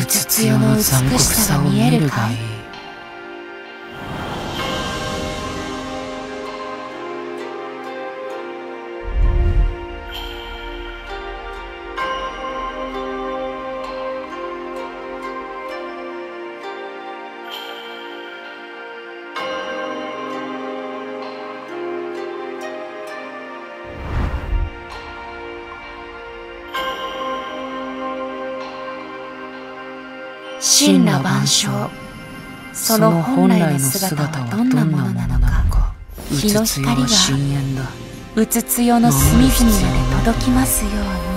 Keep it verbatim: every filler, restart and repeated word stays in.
うつつよの美しさが見えるかい。神羅万象、その本来の姿はどんなものなのか。日の光がうつつよの隅々まで届きますように。